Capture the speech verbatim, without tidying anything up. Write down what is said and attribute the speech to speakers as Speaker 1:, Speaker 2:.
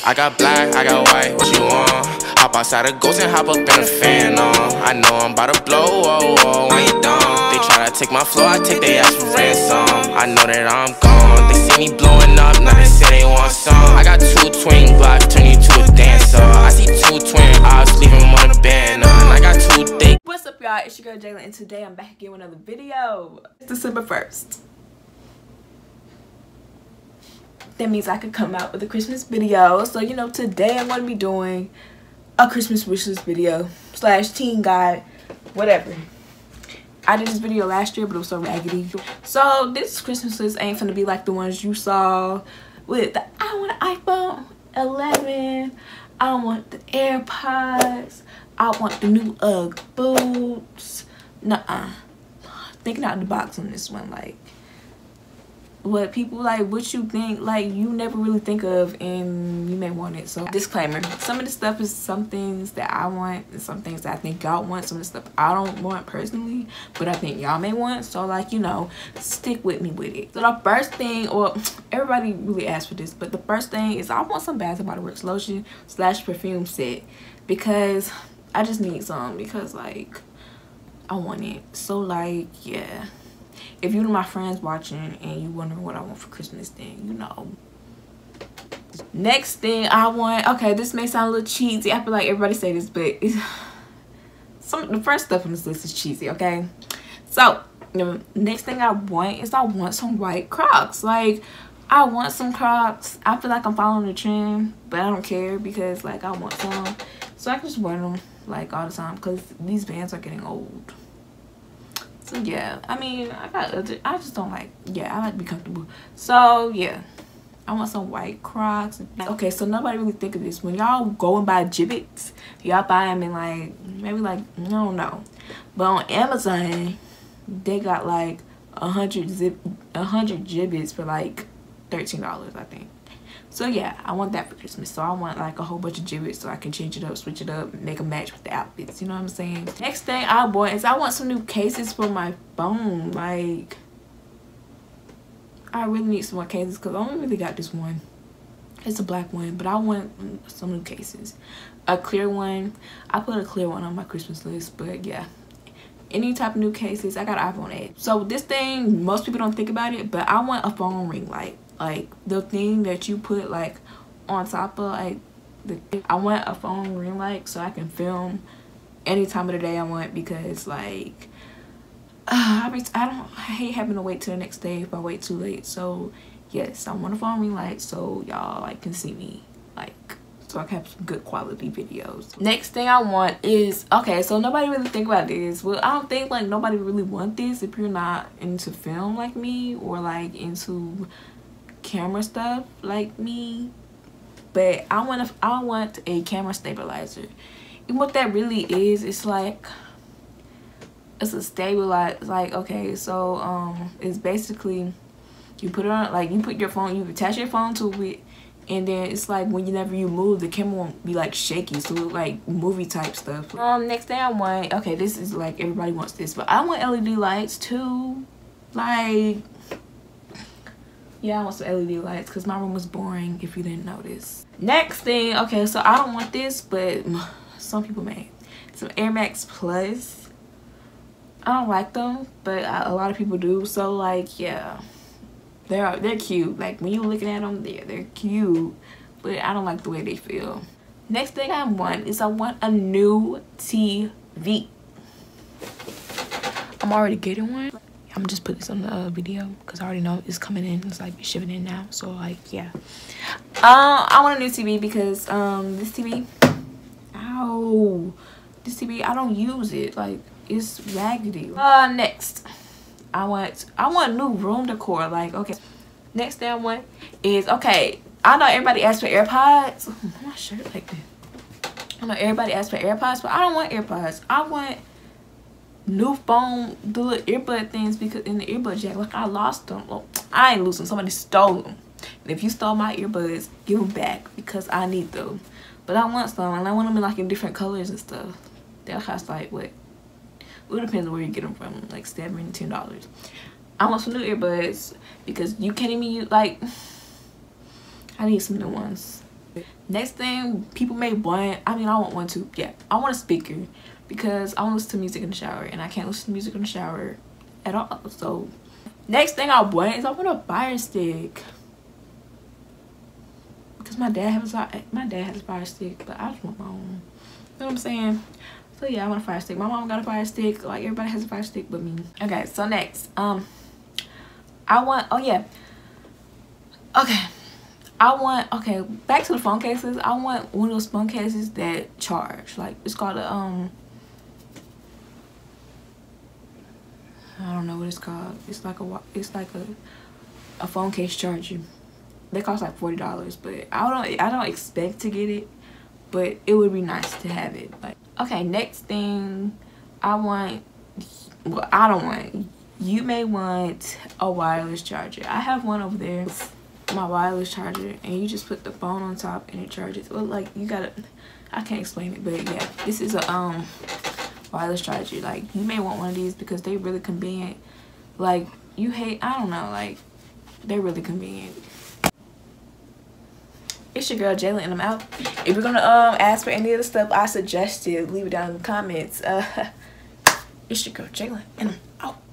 Speaker 1: I got black, I got white, what you want? Hop outside a ghost and hop up in a fan on. I know I'm about to blow, oh, oh, when you done. They try to take my flow, I take their ass for ransom. I know that I'm gone, they see me blowing up, now they say they want some. I got two twin blocks, turn you to a dancer. I see two twin eyes, leave them on the band. And I got two thick.
Speaker 2: What's up, y'all? It's your girl Jayla, and today I'm back again with another video. It's December first. That means I could come out with a Christmas video. So, you know, today I'm going to be doing a Christmas wishlist video slash teen guide, whatever. I did this video last year, but it was so raggedy. So this Christmas list ain't gonna be like the ones you saw with the I want an iPhone eleven, I want the AirPods, I want the new Ugg boots. Nuh-uh. Thinking out the box on this one, like what people like, what you think, like you never really think of, and you may want it. So disclaimer, some of the stuff is some things that I want and some things that I think y'all want. Some of the stuff I don't want personally, but I think y'all may want. So like, you know, stick with me with it. So the first thing, or everybody really asked for this, but the first thing is I want some Bath and Body Works lotion slash perfume set, because I just need some, because like I want it. So like, yeah, if you're my friends watching and you wondering what I want for Christmas, then you know. Next thing I want, okay, this may sound a little cheesy. I feel like everybody say this, but it's, some the first stuff on this list is cheesy, okay? So the next thing I want is I want some white Crocs. Like, I want some Crocs. I feel like I'm following the trend, but I don't care, because like I want some, so I can just wear them like all the time, because these bands are getting old. So yeah, I mean, I got other, I just don't like, yeah, I like to be comfortable. So yeah, I want some white Crocs. Okay, so nobody really think of this. When y'all go and buy Jibbitz, y'all buy them in like, maybe like, I don't know. But on Amazon, they got like a hundred zip, a hundred Jibbitz for like thirteen dollars, I think. So yeah, I want that for Christmas. So I want like a whole bunch of Jibbitz so I can change it up, switch it up, make a match with the outfits. You know what I'm saying? Next thing I want is I want some new cases for my phone. Like, I really need some more cases, because I only really got this one. It's a black one, but I want some new cases. A clear one. I put a clear one on my Christmas list, but yeah. Any type of new cases. I got an iPhone eight. So this thing, most people don't think about it, but I want a phone ring light. Like the thing that you put like on top of like the, I want a phone ring light so I can film any time of the day I want, because like uh, I, be, I don't I hate having to wait till the next day if I wait too late. So yes, I want a phone ring light so y'all like can see me, like so I can have some good quality videos. Next thing I want is, okay, so nobody really think about this. Well, I don't think like nobody really want this if you're not into film like me, or like into camera stuff like me. But I want to I want a camera stabilizer. And what that really is, it's like it's a stabilizer. Like, okay, so um it's basically you put it on, like you put your phone, you attach your phone to it, and then it's like whenever you move, the camera won't be like shaky, so like movie type stuff. Um next thing I want, okay, this is like everybody wants this, but I want L E D lights too. Like, yeah, I want some L E D lights, because my room was boring if you didn't notice. Next thing, okay, so I don't want this, but some people may. Some Air Max Plus. I don't like them, but a lot of people do. So like, yeah, they're they're cute. Like when you're looking at them, they're they're cute, but I don't like the way they feel. Next thing I want is I want a new T V. I'm already getting one. I'm just put this on the uh, video because I already know it's coming in. It's like shipping in now. So like, yeah. Uh, I want a new T V because um this T V, ow, this T V, I don't use it. Like, it's raggedy. Uh, next, I want I want new room decor. Like, okay. Next thing I want is, okay, I know everybody asks for AirPods. Oh, my shirt like that. I know everybody asks for AirPods, but I don't want AirPods. I want new phone, the little earbud things, because in the earbud jack, like I lost them. Well, I ain't lose them, somebody stole them. And if you stole my earbuds, give them back, because I need them. But I want some, and I want them in like in different colors and stuff. They'll cost like what? Well, it depends on where you get them from, like seven, ten dollars. I want some new earbuds because you can't even use, like, I need some new ones. Next thing people may want, I mean I want one too, yeah, I want a speaker because I want to listen to music in the shower and I can't listen to music in the shower at all. So next thing I want is I want a fire stick because my dad has a my dad has a fire stick, but I just want my own. You know what I'm saying? So yeah, I want a fire stick. My mom got a fire stick. Like everybody has a fire stick but me. Okay, so next, um, I want. Oh yeah. Okay, I want. Okay, back to the phone cases. I want one of those phone cases that charge. Like it's called a um. I don't know what it's called. It's like a. It's like a. A phone case charger. They cost like forty dollars, but I don't. I don't expect to get it, but it would be nice to have it. Like. Okay, next thing I want, well, I don't want, you may want a wireless charger. I have one over there, my wireless charger, and you just put the phone on top and it charges. Well, like, you gotta, I can't explain it, but yeah, this is a um wireless charger. Like, you may want one of these because they really convenient. Like, you hate, I don't know, like, they're really convenient. It's your girl Jayla and I'm out. If you're gonna um ask for any of the stuff I suggested, leave it down in the comments. Uh, it's your girl Jayla and I'm out.